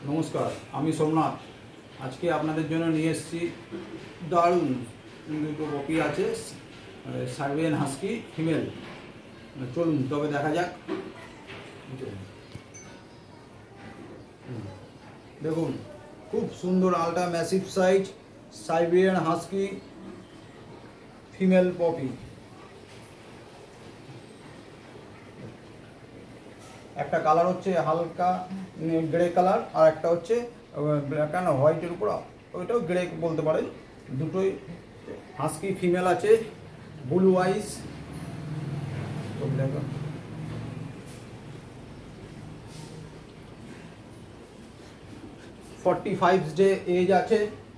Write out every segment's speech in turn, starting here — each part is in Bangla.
নমস্কার, আমি সোমনাথ। আজকে আপনাদের জন্য নিয়ে এসেছি দারুণ দুটো পপি আছে, সাইবেরিয়ান হাস্কি ফিমেল। চলুন তবে দেখা যাক। দেখুন, খুব সুন্দর ultra massive size Siberian husky female puppy. একটা কালার হচ্ছে হালকা গ্রে কালার, আর একটা হচ্ছে ব্ল্যাক অ্যান্ড হোয়াইটের উপর, ওইটাও গ্রে বলতে পারেন। দুটোই হাস্কি ফিমেল আছে, ব্লু আইস। 45 ডে এজ আছে,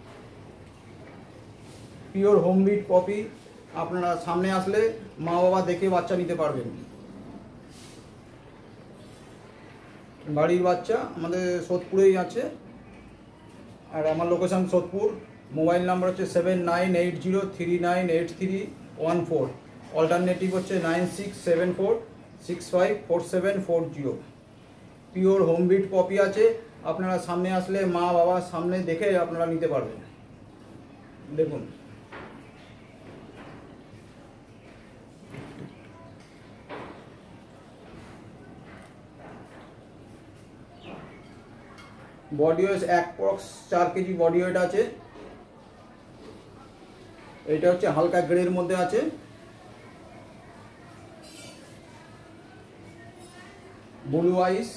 পিওর হোমবিট পপি। আপনারা সামনে আসলে মা বাবা দেখে বাচ্চা নিতে পারবেন। বাড়ির বাচ্চা আমাদের সোদপুরেই আছে, আর আমার লোকেশান সোদপুর। মোবাইল নাম্বার হচ্ছে 7980398314। অল্টারনেটিভ হচ্ছে 9674654740। পিওর হোমবিট পপি আছে। আপনারা সামনে আসলে মা বাবা সামনে দেখে আপনারা নিতে পারবেন। দেখুন, body weight approx 4 KG body weight আছে। এটা হচ্ছে হালকা গ্রের মধ্যে আছে। Blue ice.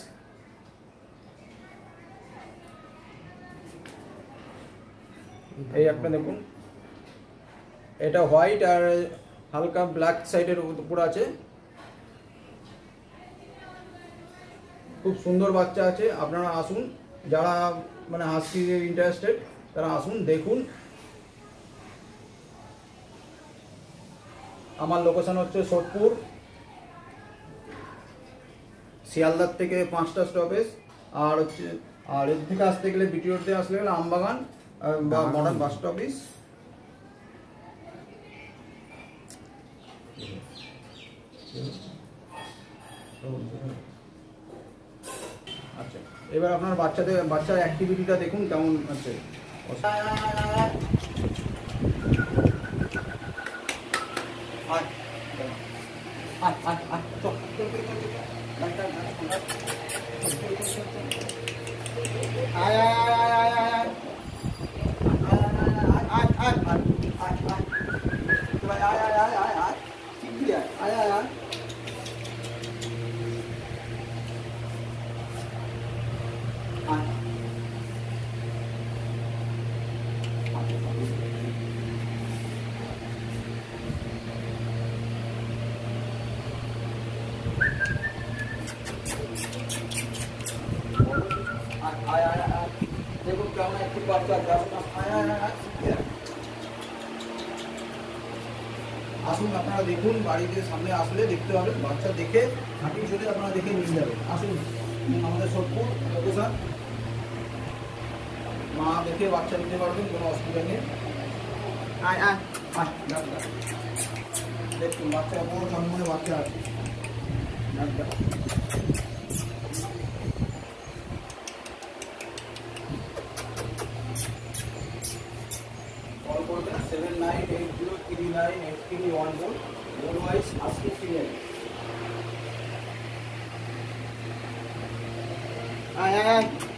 এই একটা দেখুন, এটা হোয়াইট আর হালকা ব্ল্যাক সাইডের উপর আছে। খুব সুন্দর বাচ্চা আছে। আপনারা আসুন, যারা মানে হাস্কি ইন্টারেস্টেড তারা আসুন, দেখুন। আমার লোকেশন হচ্ছে সোদপুর। শিয়ালদার থেকে 5টা স্টপেজ, আর হচ্ছে আর এর থেকে আসতে গেলে বিটি রোড দিয়ে আসলে গেলে আমবাগান বা মডার্ন বাস স্টপেজ। আচ্ছা, এবার আপনার বাচ্চার অ্যাক্টিভিটিটা দেখুন কেমন আছে। দেখুন কেমন একটু বাচ্চা। আসুন, আপনারা দেখুন। বাড়িতে সামনে আসলে দেখতে পাবেন, বাচ্চা দেখে হাঁটি চলে আপনারা দেখে নিয়ে যাবেন। আসুন, আমাদের সোদপুর লোকেশন। মা দেখে বাচ্চা নিতে পারবেন, কোনো অসুবিধা নেই। দেখুন বাচ্চা বড় সম্মানে বাচ্চা আছে। কল করবেন 7980398314। Blue ice husky female.